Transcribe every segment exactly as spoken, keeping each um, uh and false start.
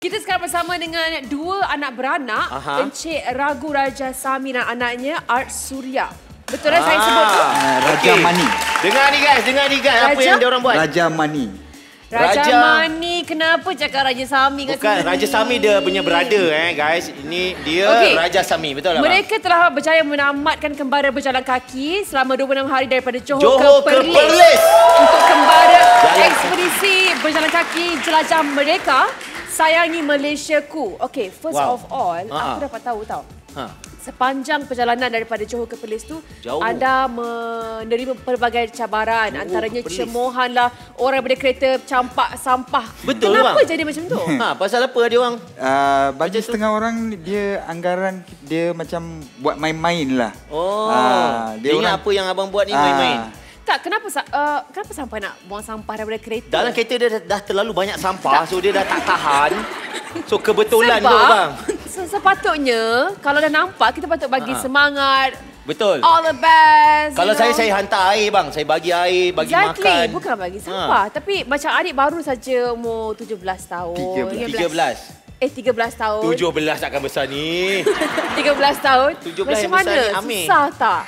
kita sekarang bersama dengan dua anak beranak, Aha. Encik Ragu Raja Sami dan anaknya Art Surya. Betul lah ah. saya sebut tu? Uh, Raja okay. Mani. Dengar ni guys, dengar ni guys. Raja? Apa yang diorang buat? Raja Mani. Raja, Raja Mani, kenapa cakap Raja Sami kat Bukan, sini? Raja Sami dia punya brother eh guys. Ini dia okay. Raja Sami, betul lah Mereka bang? telah berjaya menamatkan kembara berjalan kaki selama dua puluh enam hari daripada Johor, Johor ke, Perlis, ke Perlis untuk kembara jalan ekspedisi berjalan kaki jelajah mereka Sayangi Malaysiaku. Okay, first wow. of all, Ha-ha. aku dapat tahu tau. Ha. Sepanjang perjalanan daripada Johor ke Perlis tu, Jauh. anda menerima pelbagai cabaran. Oh, antaranya Perlis. cemohan lah, orang berkereta campak sampah. Betul Kenapa bang? jadi macam tu? Ha, pasal apa dia orang? Uh, bagi setengah orang, dia anggaran dia macam buat main-main lah. Oh, uh, dia, dia ingat apa yang abang buat ni main-main? Uh, Tak, kenapa uh, kenapa sampai nak buang sampah daripada kereta? Dalam kereta dia dah, dah terlalu banyak sampah, so dia dah tak tahan. So kebetulan Sebab, tu bang. Sepatutnya kalau dah nampak kita patut bagi ha. semangat. Betul. All the best. Kalau saya know. saya hantar air bang, saya bagi air, bagi exactly. makan. Bukan bagi sampah, ha. tapi macam adik baru saja umur tujuh belas tahun. tiga belas. Eh tiga belas tahun. tujuh belas takkan besar ni. tiga belas tahun. tujuh belas macam yang besar mana? ni, Amir. Susah tak?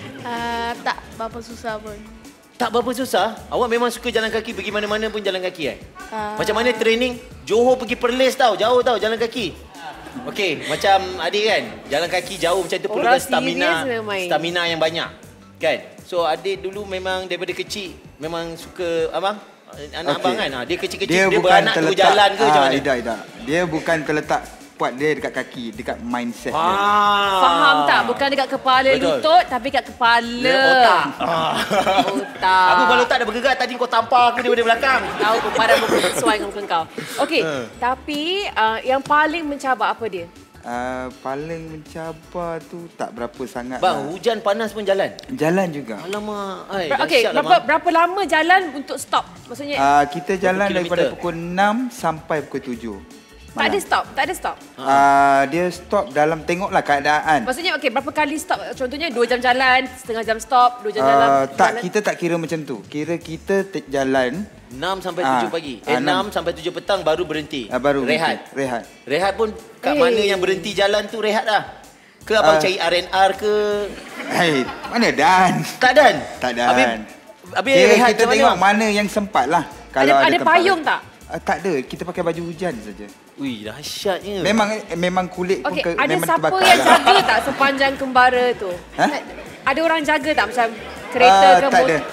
Uh, tak berapa susah pun. Tak berapa susah? Awak memang suka jalan kaki, pergi mana-mana pun jalan kaki eh? Uh, macam mana training? Johor pergi Perlis tau, jauh tau jalan kaki. Okey, macam adik kan, jalan kaki jauh macam tu perlukan stamina, stamina yang banyak. Kan? So adik dulu memang daripada kecil memang suka abang, anak okay. abang kan? Dia kecil-kecil dia, dia beranak terletak, tu jalan ke macam mana? Tidak, tidak. Dia bukan terletak kuat dia dekat kaki, dekat mindset ah. dia. Faham tak? Bukan dekat kepala Betul. lutut tapi dekat kepala. Dia otak. Ah. Otak. Aku kalau otak dah bergerak tadi kau tampar aku daripada belakang. Tahu pada sesuai dengan kau. Okey, uh. tapi uh, yang paling mencabar apa dia? Uh, paling mencabar tu tak berapa sangat. Bang, lah. hujan panas pun jalan? Jalan juga. Alamak. Ay, Okey, berapa, berapa lama jalan untuk stop? Maksudnya uh, kita jalan daripada pukul enam sampai pukul tujuh. Tak ada stop, tak ada stop. Uh, dia stop dalam tengoklah keadaan. Maksudnya okey, berapa kali stop? Contohnya dua jam jalan, setengah jam stop, dua jam uh, jalan. Tak, jalan. kita tak kira macam tu. Kira kita jalan enam sampai tujuh uh, pagi. Eh, enam sampai tujuh petang baru berhenti. Uh, baru rehat. Berhenti. Rehat. Rehat pun kat hey. mana yang berhenti jalan tu rehat dah. Ke abang uh, cari R and R ke? Hei, mana dan? Tak dan. Tak dan. Habis, habis kira rehat kita tengok mana, mana yang sempat lah. Kalau ada, ada, ada payung tak? Uh, tak ada, kita pakai baju hujan saja. Ui, dahsyatnya. Memang memang kulit okay, pun ke, ada memang siapa terbakar yang lah. jaga tak sepanjang kembara tu? Ha? Ada orang jaga tak macam kereta uh, ke tak motor? ada.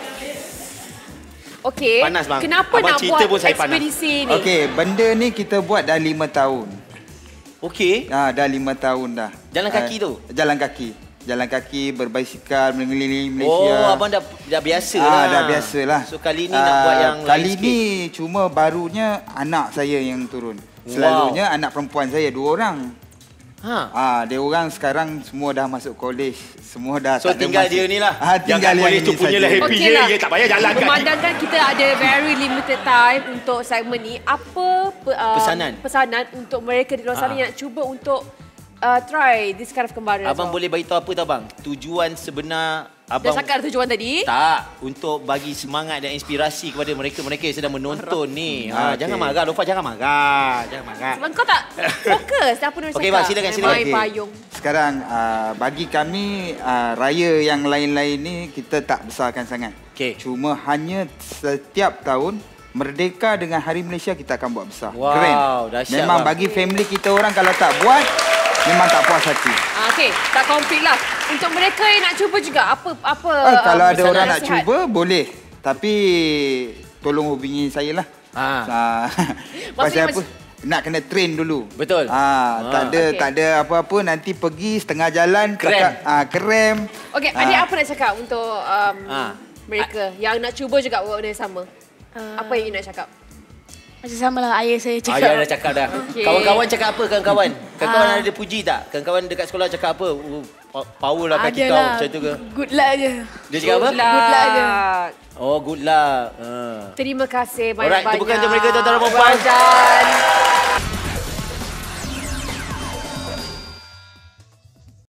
Okey. Panas bang. Kenapa abang nak buat ekspedisi ni? Okey, benda ni kita buat dah lima tahun. Okey. Ah, dah lima tahun dah. Jalan kaki uh, tu? Jalan kaki. Jalan kaki, berbasikal, mengelilingi Malaysia. Oh, abang dah, dah biasa ah, lah. Dah biasa lah. So, kali ni uh, nak buat yang kali lain ni sikit. Cuma barunya anak saya yang turun. Selalunya wow. anak perempuan saya dua orang. Ha. Ah, dia orang sekarang semua dah masuk college. Semua dah so, tak tinggal ada masuk. dia ni lah. Ah, tinggal yang college tu punya lah happy okay lah. Dia tak payah jalan kan. Memandangkan kita ada very limited time untuk segmen ni. Apa uh, pesanan pesanan untuk mereka di luar sana yang nak cuba untuk uh, try this kind of kembara? Abang so. boleh bagi tahu apa tau bang? Tujuan sebenar abang dah cakap tujuan tadi? Tak, untuk bagi semangat dan inspirasi kepada mereka-mereka yang sedang menonton ni. Ha, okay. Jangan marah, Lofa, jangan marah. Jangan marah. Sebab kau tak fokus apa nak cakap. Okey, bang, silakan silakan. Main payung. Sekarang uh, bagi kami uh, raya yang lain-lain ni kita tak besarkan sangat. Okay. Cuma hanya setiap tahun Merdeka dengan Hari Malaysia kita akan buat besar. Wow, keren. Dahsyat. Memang bang. bagi family kita orang kalau tak buat memang tak puas hati. Ah, okey, tak komplit lah. Untuk mereka yang nak cuba juga apa apa ah, kalau uh, ada orang nak nasihat? cuba boleh. Tapi tolong hubungi saya lah. Ah. Ah. Pasal apa? Nak kena train dulu. Betul. Ah, ah. tak ada okay. tak ada apa-apa nanti pergi setengah jalan krem. Ah, krem. Okey, ah. adik apa nak cakap untuk um, ah. mereka yang nak cuba juga buat benda yang sama? Uh, apa yang you nak cakap? Macam sama lah ayah saya cakap. Ayah dah cakap dah. Okay. Kawan-kawan cakap apa kawan-kawan? Kawan-kawan Ah. ada puji tak? Kawan-kawan dekat sekolah cakap apa? Uh, power lah kaki kau Adalah. macam tu ke? Good luck je. Dia cakap apa? Good luck. Good luck je. Oh, good luck. Uh. Terima kasih Alright, banyak-banyak. tepukan untuk mereka tuan-tuan dan puan-puan. Rajan.